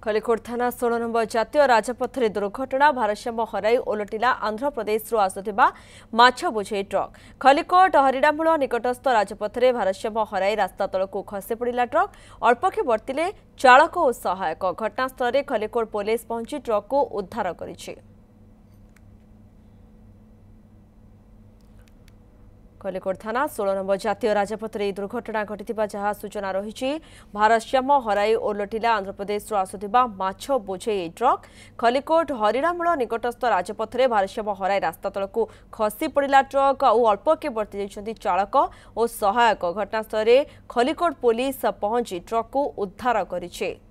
खलिकोट थाना 16 नंबर जातीय राजपथरे दुर्घटना भारसाम्य हराई ओलटिला आंध्र प्रदेश आसुथिबा माछ बोझे ट्रक। खलिकोट हरिडामूल निकटस्थ राजपथरे भारसाम्य हराई रास्ता तलक खसी पड़ा ट्रक। अल्पके वर्तिले चालक और सहायक। घटनास्थल में खलिकोट पुलिस पहुंची ट्रक को उद्धार करिछि। खलिकोट थाना 16 नंबर जातीय राजपथरे दुर्घटना घटी जहाँ सूचना रही। भारसाम्य हराई ओलटिला आंध्र प्रदेश आसुथिबा माछ बोझे ट्रक। खलिकोट हरिडामूल निकटस्थ राजपथरे भारसाम्य हराई रास्ता तलक खसी पड़ा ट्रक और अल्पके वर्ति जाइछन्ति चालक और सहायक। घटनास्थल में खलिकोट पुलिस पहुंची ट्रक को उद्धार करिछि।